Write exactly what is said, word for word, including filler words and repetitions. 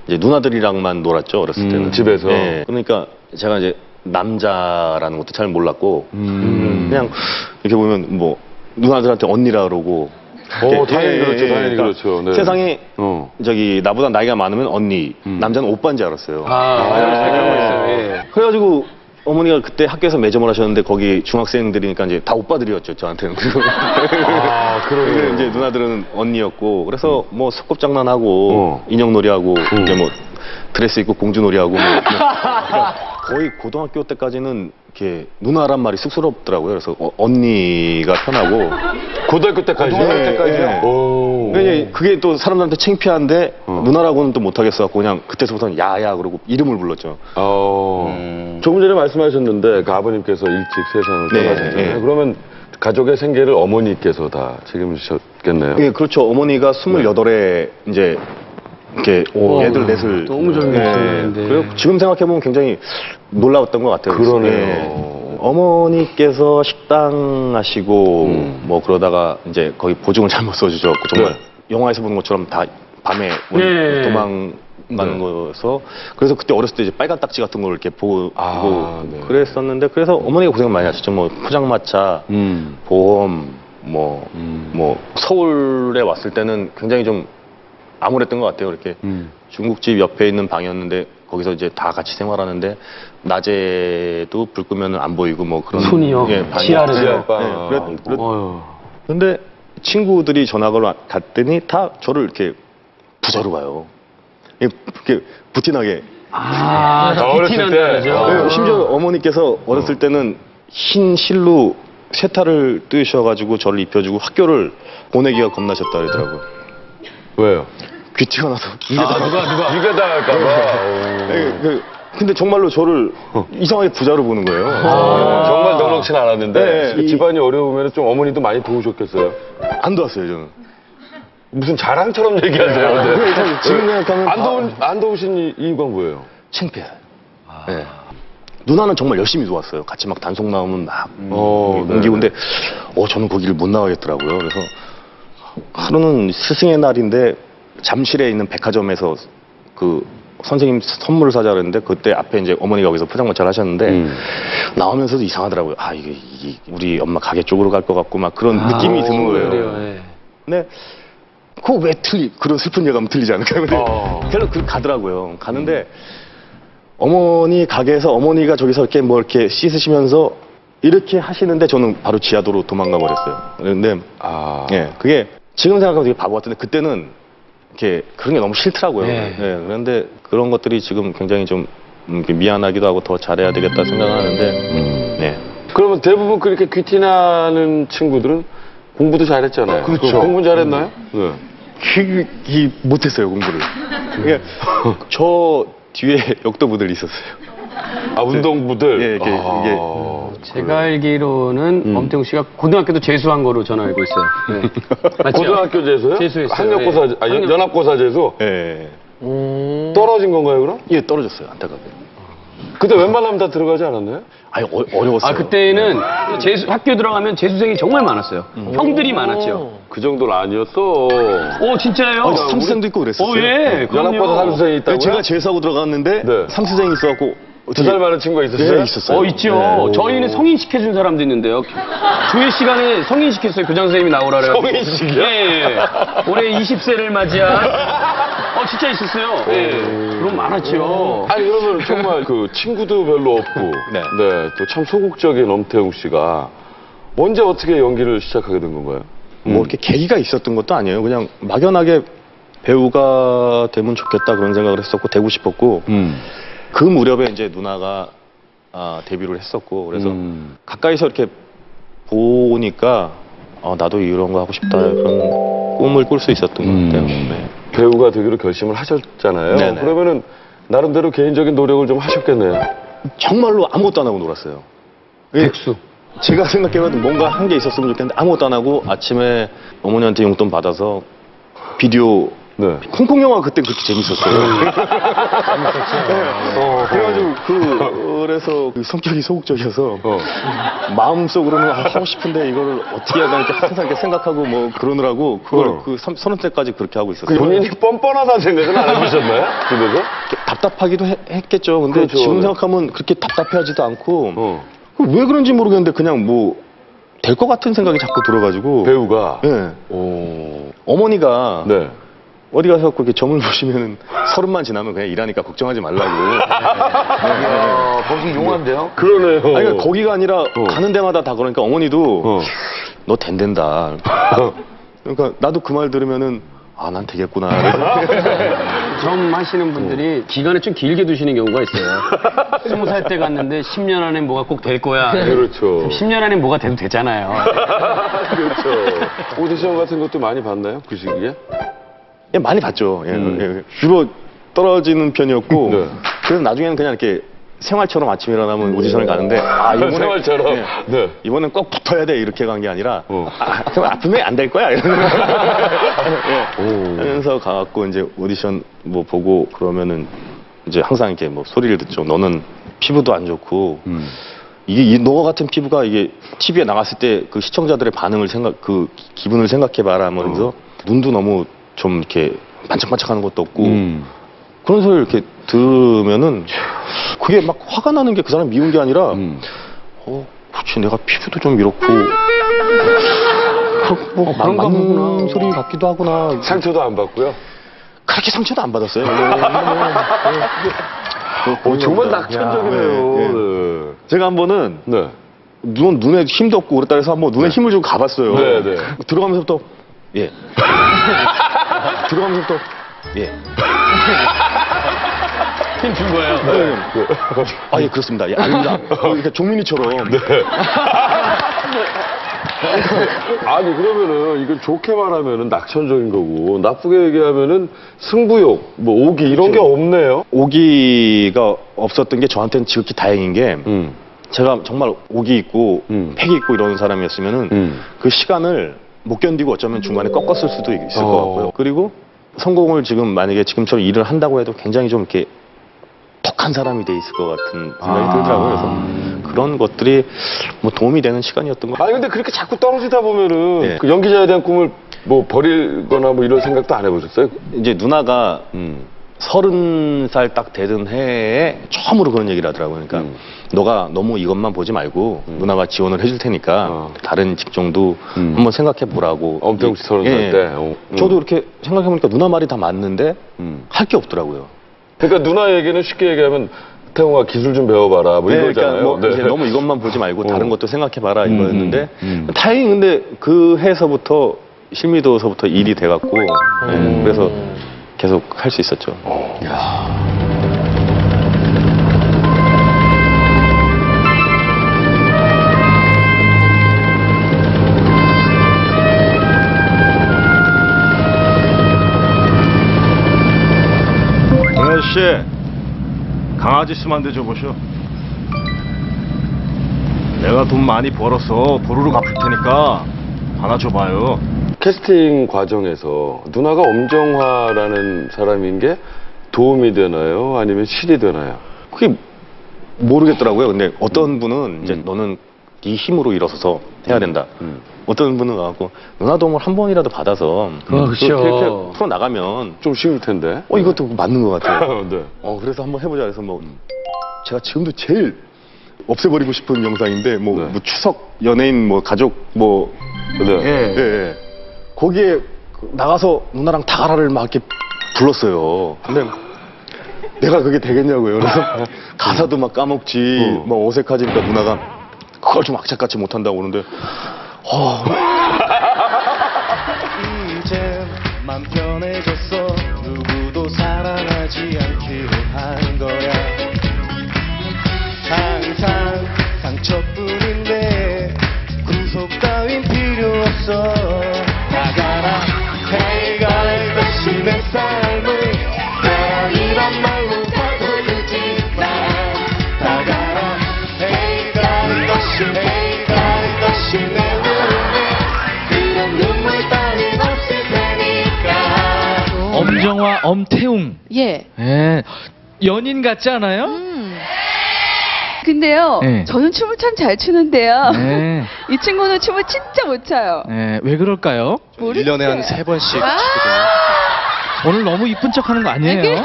이제 누나들이랑만 놀았죠 어렸을 때는. 음, 집에서. 예. 그러니까 제가 이제 남자라는 것도 잘 몰랐고 음. 그냥 이렇게 보면 뭐 누나들한테 언니라 그러고. 어, 당연히 예, 그렇죠, 예, 당연히 그러니까 그렇죠. 네. 세상에 어. 저기 나보다 나이가 많으면 언니, 음. 남자는 오빠인 줄 알았어요. 아, 아, 그런 거 있어요. 예. 그래가지고 어머니가 그때 학교에서 매점을 하셨는데 거기 중학생들이니까 이제 다 오빠들이었죠 저한테는. 아, 그러네요. 근데 이제 누나들은 언니였고 그래서 뭐 소꿉장난하고 어. 인형놀이하고 음. 이제 뭐 드레스 입고 공주놀이하고 뭐, 뭐 그러니까 거의 고등학교 때까지는 이렇게 누나란 말이 쑥스럽더라고요. 그래서 어, 언니가 편하고 고등학교 때까지요? 고등학교 네, 때까지요. 네. 오. 그게, 그게 또 사람들한테 창피한데 어. 누나라고는 또 못하겠어 갖고 그냥 그때부터는 야야 그러고 이름을 불렀죠. 어. 음. 조금 전에 말씀하셨는데 그 아버님께서 일찍 세상을 네, 떠나셨잖아요. 네. 그러면 가족의 생계를 어머니께서 다 책임지셨겠네요. 예, 그렇죠. 어머니가 스물여덟에 이제 이렇게 오, 애들 넷을 너무 젊으셨는데. 그리고 지금 생각해 보면 굉장히 놀라웠던 것 같아요. 그러네요. 예. 어머니께서 식당 하시고 음. 뭐 그러다가 이제 거기 보증을 잘못 써주셔서 정말 네. 영화에서 보는 것처럼 다 밤에 네. 도망 가는 네. 거여서 그래서 그때 어렸을 때 이제 빨간 딱지 같은 걸 이렇게 보고 아, 네. 그랬었는데 그래서 어머니가 고생 많이 하셨죠. 뭐 포장마차, 음. 보험, 뭐, 음. 뭐 서울에 왔을 때는 굉장히 좀 암울했던 것 같아요. 이렇게 음. 중국집 옆에 있는 방이었는데 거기서 이제 다 같이 생활하는데 낮에도 불 끄면 안 보이고 뭐 그런 손이요? 방이 지하를요? 있어요. 지하방. 네, 그랬, 그랬, 어휴. 근데 친구들이 전학을 와- 갔더니 다 저를 이렇게 부자로 봐요. 이렇게 부티나게. 아, 아, 어렸을 비티난 때. 거죠. 아. 네, 심지어 어머니께서 어렸을 때는 흰 실로 세타를 뜨셔가지고 저를 입혀주고 학교를 보내기가 겁나셨다 그러더라고요. 왜요? 귀티가 나서. 아, 누가, 누가. 네가 당할까봐. 네, 그, 근데 정말로 저를 이상하게 부자로 보는 거예요. 아, 정말 넉넉진 않았는데 네, 그 이- 집안이 어려우면 좀 어머니도 많이 도우셨겠어요? 안 도왔어요, 저는. 무슨 자랑처럼 얘기하세요. 근데. 네, 지금 생각하면 안, 도우, 안 도우신 이- 이유가 뭐예요? 창피해요. 네. 누나는 정말 열심히 도왔어요. 같이 막 단속 나오면 막 어, 네. 옮기고 근데 어 저는 거기를 못 나가겠더라고요. 그래서 하루는 스승의 날인데 잠실에 있는 백화점에서 그 선생님 선물을 사자 그랬는데 그때 앞에 이제 어머니가 거기서 포장마차를 하셨는데 음. 나오면서도 이상하더라고요. 아 이게, 이게 우리 엄마 가게 쪽으로 갈 것 같고 막 그런 느낌이 드는 거예요. 그래요, 예. 근데 그거 왜 틀리 그런 슬픈 예감 틀리지 않을까요? 근데 어. 결국 그 가더라고요. 가는데 어머니 가게에서 어머니가 저기서 이렇게 뭐 이렇게 씻으시면서 이렇게 하시는데 저는 바로 지하도로 도망가 버렸어요. 그런데 아. 예 그게 지금 생각하면 되게 바보 같은데 그때는 이렇게 그런 게 너무 싫더라고요. 네. 예, 그런데 그런 것들이 지금 굉장히 좀 음, 이렇게 미안하기도 하고 더 잘해야 되겠다 생각하는데 음. 네. 그러면 대부분 그렇게 귀티나는 친구들은 공부도 잘했잖아요. 그렇죠. 공부 잘했나요? 네. 그, 이, 못했어요 공부를. 그게 저 뒤에 역도부들이 있었어요. 아, 운동부들? 예, 이렇게, 아, 이게 제가 알기로는 음. 엄태웅 씨가 고등학교도 재수한 거로 저는 알고 있어요. 네. 맞죠? 고등학교 재수요? 재수했어요. 학력고사, 네. 아, 연- 학력- 연합고사 재수? 예. 음. 떨어진 건가요, 그럼? 예, 떨어졌어요 안타깝게. 그때 웬만하면 다 들어가지 않았나요? 아니 어, 어려웠어요. 아, 그때는 재수, 학교 들어가면 재수생이 정말 많았어요. 형들이 많았죠. 그 정도는 아니었어. 오, 진짜예요? 아, 삼수생도 있고 그랬었어요. 오, 예. 그럼요. 연합고사 삼수생이 있다고요? 제가 재수하고 들어갔는데 네. 삼수생이 있어갖고 두 살 많은 친구가 있었어요? 네, 있었어요. 어, 있죠. 네. 저희는 성인시켜준 사람도 있는데요. 조회 시간에 성인시켰어요. 교장 선생님이 나오라 그래요. 성인식이요? 예, 예. 올해 이십 세를 맞이한. 어, 진짜 있었어요. 예. 그럼 많았죠. 아니, 그러면 정말 그 친구도 별로 없고, 네. 네, 또 참 소극적인 엄태웅 씨가 언제 어떻게 연기를 시작하게 된 건가요? 뭐 이렇게 계기가 있었던 것도 아니에요. 그냥 막연하게 배우가 되면 좋겠다 그런 생각을 했었고 되고 싶었고 음. 그 무렵에 이제 누나가 아, 데뷔를 했었고 그래서 음. 가까이서 이렇게 보니까 어, 나도 이런 거 하고 싶다 그런 꿈을 꿀 수 있었던 것 같아요. 네. 배우가 되기로 결심을 하셨잖아요. 네네. 그러면은 나름대로 개인적인 노력을 좀 하셨겠네요. 정말로 아무것도 안 하고 놀았어요. 백수. 제가 생각해봐도 뭔가 한 게 있었으면 좋겠는데 아무것도 안 하고 아침에 어머니한테 용돈 받아서 비디오 네. 홍콩 영화 그때 그렇게 재밌었어요. 어, 그래가지고 그 그래서 그 성격이 소극적이어서 어. 마음속으로는 아, 하고 싶은데 이거를 어떻게 해야 되나 이렇게 항상 이렇게 생각하고 뭐 그러느라고 그걸 어. 그 삼- 서른 때까지 그렇게 하고 있었어요. 본인이 뻔뻔하다는 생각은 안 해보셨나요? 집에서? 답답하기도 해- 했겠죠. 근데 그렇죠. 지금 생각하면 그렇게 답답해하지도 않고 어. 왜 그런지 모르겠는데 그냥 뭐 될 것 같은 생각이 자꾸 들어가지고 배우가? 예. 오. 어머니가 네. 어디 가서 그렇게 점을 보시면 서른만 지나면 그냥 일하니까 걱정하지 말라고. 야, 거기 용한데요? 그러네요. 아니, 그러니까 거기가 아니라 어. 가는 데마다 다 그러니까 어머니도 어. 너 된댄다. 그러니까 나도 그 말 들으면은 아, 난 되겠구나. 그래서 점 하시는 분들이 기간을 좀 길게 두시는 경우가 있어요. 스무 살 때 갔는데 십 년 안에 뭐가 꼭 될 거야. 그렇죠. 십 년 안에 뭐가 돼도 되잖아요. 그렇죠. 오디션 같은 것도 많이 봤나요? 그 시기에? 예, 많이 봤죠. 예, 음. 예, 주로 떨어지는 편이었고 네. 그래서 나중에는 그냥 이렇게 생활처럼 아침에 일어나면 오디션을 가는데 아 이번에 생활처럼? 예, 네. 이번엔 꼭 붙어야 돼 이렇게 간 게 아니라 어. 아, 아프면 안 될 거야 이러는 예. 오. 하면서 가갖고 이제 오디션 뭐 보고 그러면은 이제 항상 이렇게 뭐 소리를 듣죠. 너는 피부도 안 좋고 음. 이게 이, 너 같은 피부가 이게 티비에 나갔을 때 그 시청자들의 반응을 생각 그 기분을 생각해봐라 하면서 어. 눈도 너무 좀 이렇게 반짝반짝하는 것도 없고 음. 그런 소리를 이렇게 들으면은 그게 막 화가 나는 게 그 사람 미운 게 아니라 음. 어 그렇지 내가 피부도 좀 이렇고 뭐 어, 그런가 맞는 보구나. 소리 같기도 하구나. 상처도 안 받고요? 그렇게 상처도 안 받았어요. 어, 정말 낙천적이네요. 예, 예. 네. 제가 한 번은 네. 눈, 눈에 힘도 없고 그랬다 해서 한번 눈에 힘을 주고 가봤어요. 네, 네. 들어가면서부터 예. 들어가면서부터 예. 힘 준 거예요. 네. 아, 예, 그렇습니다. 예, 아닙니다. 어, 그러니까 종민이처럼. 네. 아니 그러면은 이건 좋게 말하면은 낙천적인 거고 나쁘게 얘기하면은 승부욕, 뭐 오기 이런 게 없네요. 오기가 없었던 게 저한테는 지극히 다행인 게 음. 제가 정말 오기 있고 음. 패기 있고 이런 사람이었으면은 음. 그 시간을 못 견디고 어쩌면 중간에 꺾었을 수도 있을 어. 것 같고요. 그리고 성공을 지금 만약에 지금처럼 일을 한다고 해도 굉장히 좀 이렇게 톡한 사람이 돼 있을 것 같은 생각이 아. 들더라고요. 그래서 그런 것들이 뭐 도움이 되는 시간이었던 것 같아요. 아니 근데 그렇게 자꾸 떨어지다 보면은 네. 그 연기자에 대한 꿈을 뭐 버리거나 뭐 이런 생각도 안 해보셨어요? 이제 누나가 음. 서른 살 딱 되던 해에 처음으로 그런 얘기를 하더라고요. 그러니까 음. 너가 너무 이것만 보지 말고 음. 누나가 지원을 해줄 테니까 어. 다른 직종도 음. 한번 생각해 보라고. 엄태웅 씨 서른 살 예. 때. 어. 음. 저도 이렇게 생각해 보니까 누나 말이 다 맞는데 음. 할 게 없더라고요. 그러니까 누나 얘기는 쉽게 얘기하면 태웅아 기술 좀 배워봐라 뭐 네, 이거잖아요. 그러니까 뭐 네. 이제 너무 이것만 보지 말고 어. 다른 것도 생각해 봐라 음, 이거였는데 음, 음. 다행히 근데 그 해서부터 실미도서부터 일이 돼갖고 예, 그래서 계속 할 수 있었죠. 동현 씨, 강아지 쓰만데 줘보쇼. 내가 돈 많이 벌어서 보루로 갚을 테니까 하나 줘봐요. 캐스팅 과정에서 누나가 엄정화라는 사람인 게 도움이 되나요? 아니면 실이 되나요? 그게 모르겠더라고요. 근데 어떤 분은 이제 음. 너는 네 힘으로 일어서서 해야 된다. 음. 어떤 분은 와갖고 누나 도움을 한 번이라도 받아서 그렇죠. 이렇게 풀어 나가면 좀 쉬울 텐데. 어 이것도 맞는 것 같아요. 네. 어 그래서 한번 해보자 해서 뭐 제가 지금도 제일 없애버리고 싶은 영상인데 뭐, 네. 뭐 추석 연예인 뭐 가족 뭐 네. 예, 예. 거기에 그 나가서 누나랑 다가라를 막 이렇게 불렀어요. 근데 내가 그게 되겠냐고요. 그래서 가사도 막 까먹지, 어. 뭐 어색하지니까 누나가 그걸 좀 악착같이 못한다고 그러는데, 어. 이제 맘 편해졌어. 누구도 사랑하지 않기로 한 거야. 항상 상처뿐인데 구속 따윈 필요 없어. 나가라 해가 이것이 내 삶을 사랑이란 말로 다돌리지 마. 나가라 해가 이것이 해가 이것이 내 눈에 그런 눈물 따윈 없을 테니까. 아, 엄태웅. 예. 예. 연인 같지 않아요? 음. 근데요, 네. 저는 춤을 참 잘 추는데요. 네. 이 친구는 춤을 진짜 못 춰요. 예, 왜 그럴까요? 모르겠어요. 일 년에 한 세 번씩 아, 치거든요. 오늘 너무 이쁜 척 하는 거 아니에요?